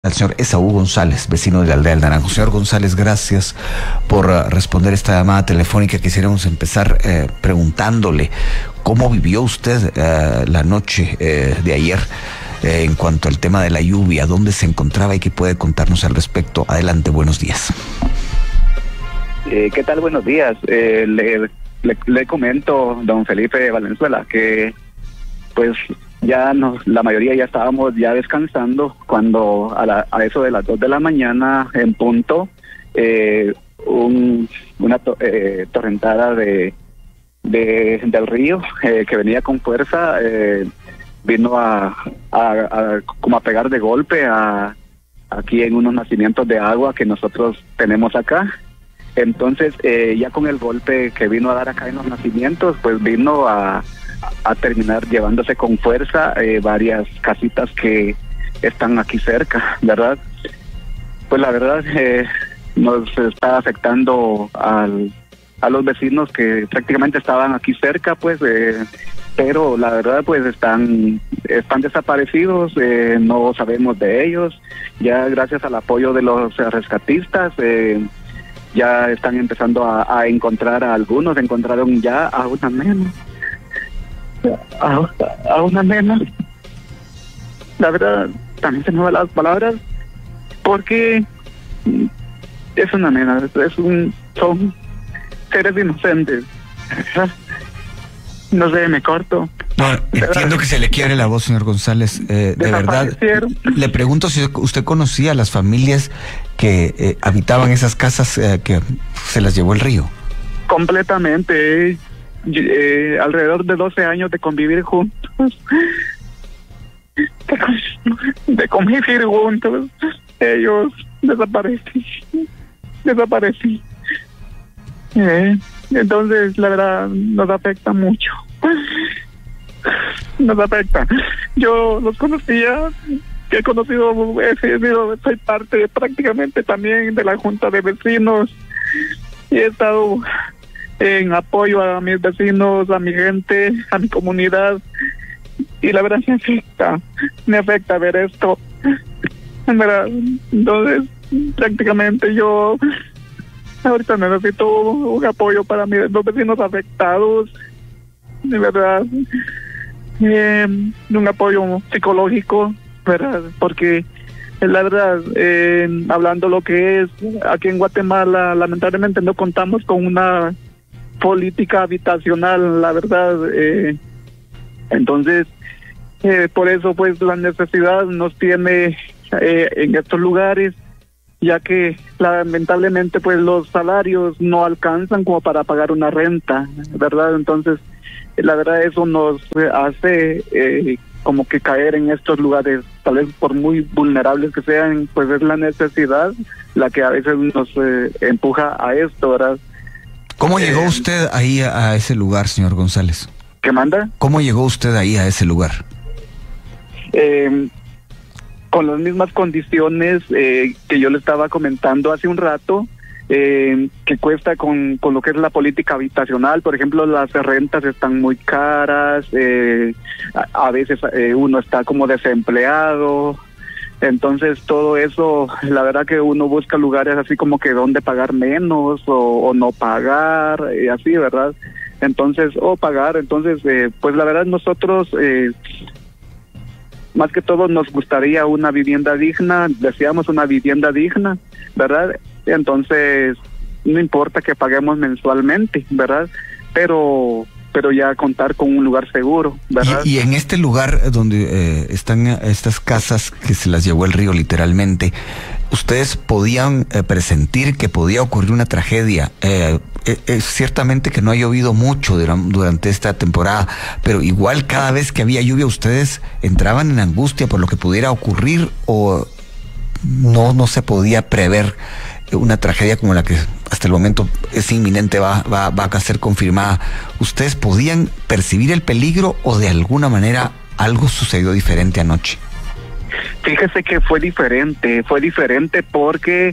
al señor Esaú González, vecino de la aldea del Naranjo. Señor González, gracias por responder esta llamada telefónica. Quisiéramos empezar preguntándole cómo vivió usted la noche de ayer en cuanto al tema de la lluvia, dónde se encontraba y qué puede contarnos al respecto. Adelante, buenos días. ¿Qué tal? Buenos días. Le comento, don Felipe Valenzuela, que pues ya la mayoría ya estábamos ya descansando cuando a eso de las 2 de la mañana en punto una torrentada del río que venía con fuerza vino como a pegar de golpe aquí en unos nacimientos de agua que nosotros tenemos acá. Entonces ya con el golpe que vino a dar acá en los nacimientos, pues vino a terminar llevándose con fuerza varias casitas que están aquí cerca, ¿verdad? Pues la verdad nos está afectando a los vecinos que prácticamente estaban aquí cerca, pues, pero la verdad pues están desaparecidos, no sabemos de ellos. Ya gracias al apoyo de los rescatistas ya están empezando a encontrar a algunos. Encontraron ya a una nena. A una nena. La verdad, también se me van las palabras, porque es una nena, son seres inocentes. No sé, me corto. No, entiendo que se le quiebre la voz, señor González. De verdad, le pregunto si usted conocía a las familias que habitaban esas casas que se las llevó el río. Completamente. Alrededor de 12 años de convivir juntos. De convivir juntos. Ellos desaparecen. Entonces, la verdad, nos afecta mucho. Nos afecta. Yo los conocía, he conocido, soy parte prácticamente también de la Junta de Vecinos y he estado en apoyo a mis vecinos, a mi gente, a mi comunidad, y la verdad me afecta ver esto, en verdad. Entonces, prácticamente yo ahorita necesito un apoyo para los vecinos afectados, de verdad, un apoyo psicológico, ¿verdad? Porque la verdad, hablando lo que es, aquí en Guatemala lamentablemente no contamos con una política habitacional, la verdad. Entonces, por eso pues la necesidad nos tiene en estos lugares, ya que lamentablemente pues los salarios no alcanzan como para pagar una renta, ¿verdad? Entonces, la verdad eso nos hace como que caer en estos lugares, tal vez por muy vulnerables que sean, pues es la necesidad la que a veces nos empuja a esto, ¿verdad? ¿Cómo llegó usted ahí a ese lugar, señor González? ¿Qué manda? ¿Cómo llegó usted ahí a ese lugar? Con las mismas condiciones que yo le estaba comentando hace un rato, que cuesta con lo que es la política habitacional. Por ejemplo, las rentas están muy caras, a veces uno está como desempleado. Entonces todo eso, la verdad que uno busca lugares así como que donde pagar menos o no pagar, así, ¿verdad? Entonces, o pagar. Entonces, pues la verdad nosotros, más que todo nos gustaría una vivienda digna, deseamos una vivienda digna, ¿verdad? Entonces, no importa que paguemos mensualmente, ¿verdad? Pero ya contar con un lugar seguro, ¿verdad? Y en este lugar donde están estas casas que se las llevó el río literalmente, ¿ustedes podían presentir que podía ocurrir una tragedia? Ciertamente que no ha llovido mucho durante esta temporada, pero igual cada vez que había lluvia ustedes entraban en angustia por lo que pudiera ocurrir, o no se podía prever una tragedia como la que hasta el momento es inminente, va a ser confirmada. ¿Ustedes podían percibir el peligro o de alguna manera algo sucedió diferente anoche? Fíjese que fue diferente porque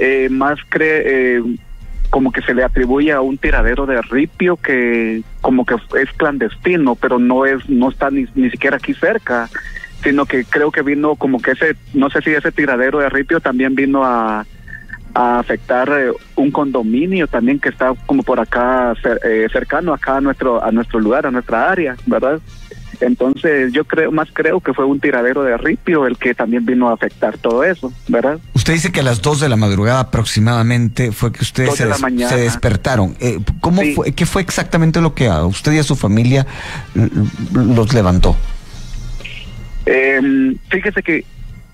como que se le atribuye a un tiradero de ripio que como que es clandestino, pero no está ni siquiera aquí cerca. sino que creo que vino como que no sé si ese tiradero de ripio también vino a afectar un condominio también que está como por acá cercano acá a nuestro lugar, a nuestra área, ¿verdad? Entonces yo creo que fue un tiradero de ripio el que también vino a afectar todo eso, ¿verdad? Usted dice que a las 2 de la madrugada aproximadamente fue que ustedes se despertaron. ¿Cómo sí. ¿Qué fue exactamente lo que a usted y a su familia los levantó? Fíjese que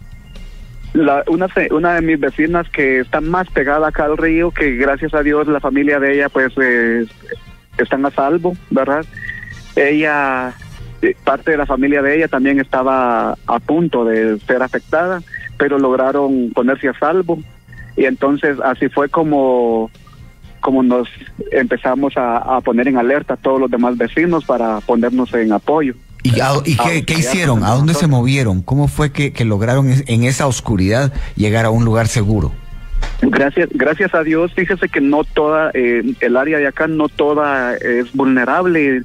una de mis vecinas que está más pegada acá al río, que gracias a Dios la familia de ella pues están a salvo, ¿verdad? Ella, parte de la familia de ella también estaba a punto de ser afectada, pero lograron ponerse a salvo, y entonces así fue como nos empezamos a poner en alerta a todos los demás vecinos para ponernos en apoyo. ¿Y qué hicieron? ¿A dónde se movieron? ¿Cómo fue que lograron en esa oscuridad llegar a un lugar seguro? Gracias a Dios, fíjese que no toda, el área de acá no toda es vulnerable.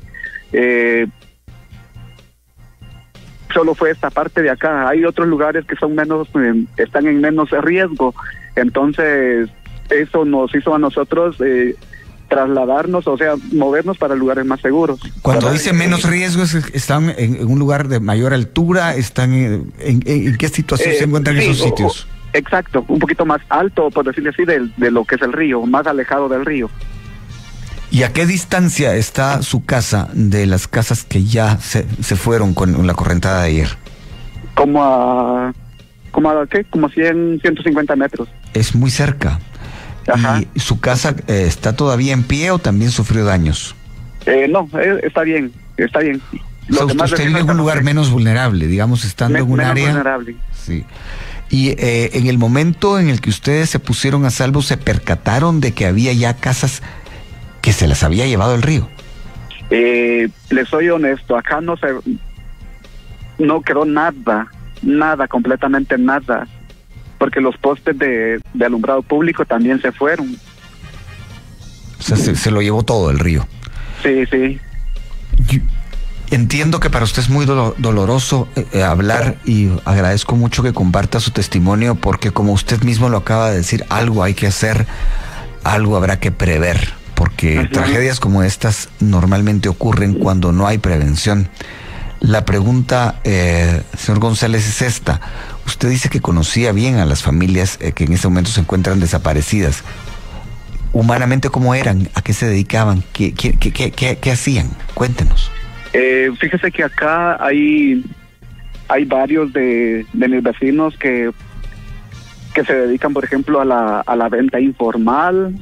Solo fue esta parte de acá. Hay otros lugares que son están en menos riesgo. Entonces, eso nos hizo a nosotros trasladarnos, o sea, movernos para lugares más seguros. Cuando dice menos riesgos, ¿están en un lugar de mayor altura? ¿Están en qué situación se encuentran esos sitios? Exacto, un poquito más alto, por decirlo así, de lo que es el río, más alejado del río. ¿Y a qué distancia está su casa de las casas que ya se fueron con la correntada de ayer? Como a ¿qué? Como 150 metros. Es muy cerca. Ajá. ¿Y su casa está todavía en pie o también sufrió daños? No, está bien. O sea, usted vive en un lugar menos vulnerable, digamos, estando en un área... vulnerable. Sí. Y en el momento en el que ustedes se pusieron a salvo, ¿se percataron de que había ya casas que se las había llevado el río? Les soy honesto, acá no quedó nada, completamente nada, porque los postes de alumbrado público también se fueron. O sea, se lo llevó todo el río. Sí. Entiendo que para usted es muy doloroso hablar, y agradezco mucho que comparta su testimonio, porque como usted mismo lo acaba de decir, algo hay que hacer, algo habrá que prever, porque tragedias como estas normalmente ocurren cuando no hay prevención. La pregunta, señor González, es esta. Usted dice que conocía bien a las familias que en este momento se encuentran desaparecidas. Humanamente, ¿cómo eran? ¿A qué se dedicaban? ¿Qué hacían? Cuéntenos. Fíjese que acá hay varios de mis vecinos que se dedican, por ejemplo, a la venta informal.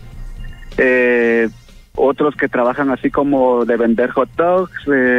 Otros que trabajan así como de vender hot dogs,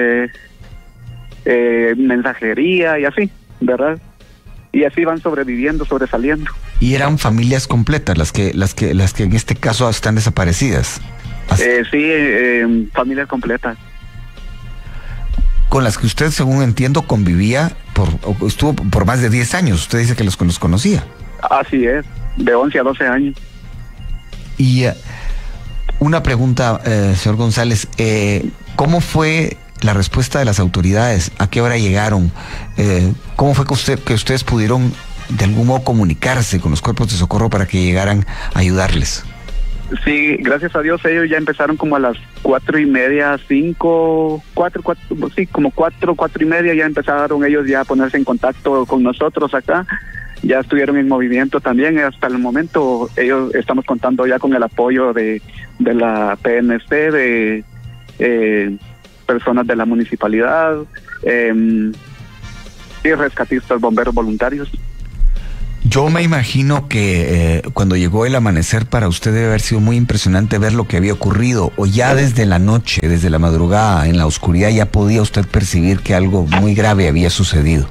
mensajería y así, ¿verdad? Y así van sobresaliendo. ¿Y eran familias completas las que en este caso están desaparecidas? Sí, familias completas. Con las que usted, según entiendo, convivía, estuvo por más de 10 años. Usted dice que los conocía. Así es, de 11 a 12 años. Y una pregunta, señor González, ¿cómo fue la respuesta de las autoridades? ¿A qué hora llegaron? ¿Cómo fue que ustedes pudieron de algún modo comunicarse con los cuerpos de socorro para que llegaran a ayudarles? Sí, gracias a Dios ellos ya empezaron como a las 4:30, 5, 4, sí, como 4:30 ya empezaron ellos ya a ponerse en contacto con nosotros acá. Ya estuvieron en movimiento también. Hasta el momento ellos estamos contando ya con el apoyo de la PNC, de personas de la municipalidad, y rescatistas, bomberos voluntarios. Yo me imagino que cuando llegó el amanecer para usted debe haber sido muy impresionante ver lo que había ocurrido, o ya desde la noche, desde la madrugada, en la oscuridad, ya podía usted percibir que algo muy grave había sucedido.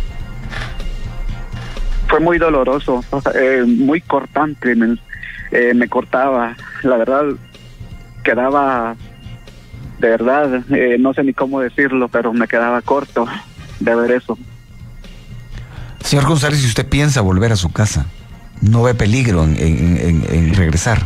Fue muy doloroso, muy cortante, me cortaba, la verdad, quedaba, de verdad, no sé ni cómo decirlo, pero me quedaba corto de ver eso. Señor González, si usted piensa volver a su casa, ¿no ve peligro en regresar?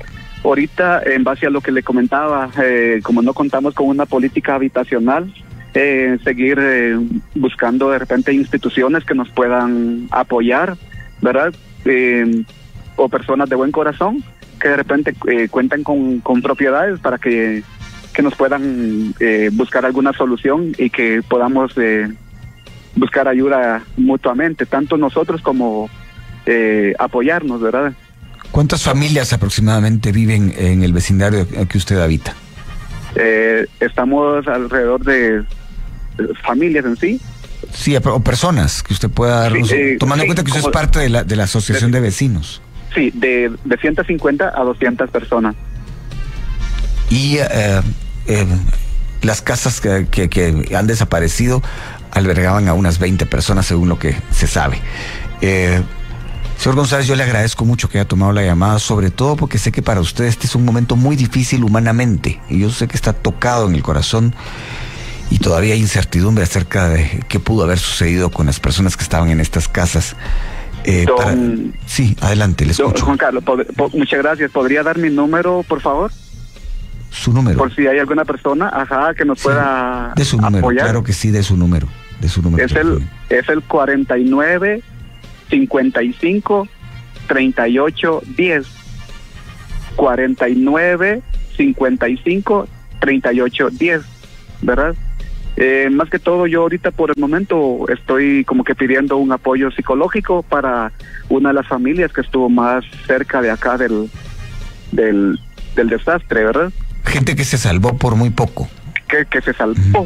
Ahorita, en base a lo que le comentaba, como no contamos con una política habitacional, seguir buscando de repente instituciones que nos puedan apoyar, ¿verdad? O personas de buen corazón que de repente cuentan con propiedades para que nos puedan buscar alguna solución y que podamos buscar ayuda mutuamente, tanto nosotros como apoyarnos, ¿verdad? ¿Cuántas familias aproximadamente viven en el vecindario que usted habita? Estamos alrededor de familias en sí. Sí, o personas que usted pueda dar, tomando en cuenta que usted es parte de la asociación de vecinos. Sí, de 150 a 200 personas. Y las casas que han desaparecido albergaban a unas 20 personas, según lo que se sabe. Señor González, yo le agradezco mucho que haya tomado la llamada, sobre todo porque sé que para usted este es un momento muy difícil humanamente, y yo sé que está tocado en el corazón y todavía hay incertidumbre acerca de qué pudo haber sucedido con las personas que estaban en estas casas. Sí, adelante, le escucho. Juan Carlos, muchas gracias. ¿Podría dar mi número, por favor? Su número. Por si hay alguna persona, que nos pueda de su número, apoyar. Claro que sí, de su número. Es el 49 55 38 10. 49 55 38 10, ¿verdad? Más que todo, yo ahorita por el momento estoy como que pidiendo un apoyo psicológico para una de las familias que estuvo más cerca de acá del desastre, ¿verdad? Gente que se salvó por muy poco. Que se salvó,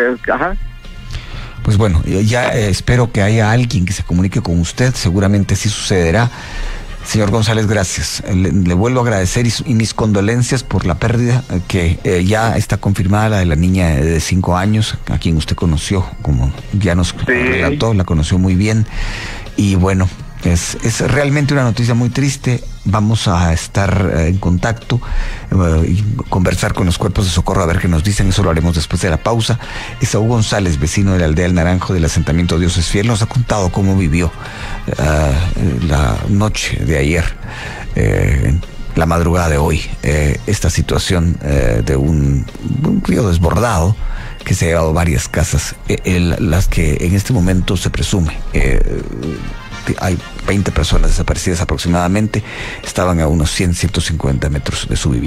Pues bueno, ya espero que haya alguien que se comunique con usted, seguramente sí sucederá. Señor González, gracias. Le vuelvo a agradecer y mis condolencias por la pérdida que ya está confirmada, la de la niña de 5 años, a quien usted conoció, como ya nos relató, la conoció muy bien. Y bueno, es realmente una noticia muy triste. Vamos a estar en contacto y conversar con los cuerpos de socorro a ver qué nos dicen. Eso lo haremos después de la pausa. Esaú González, vecino de la aldea El Naranjo del asentamiento Dios es Fiel, nos ha contado cómo vivió la noche de ayer, la madrugada de hoy, esta situación de un río desbordado que se ha llevado varias casas, las que en este momento se presume hay 20 personas desaparecidas aproximadamente, estaban a unos 100, 150 metros de su vivienda.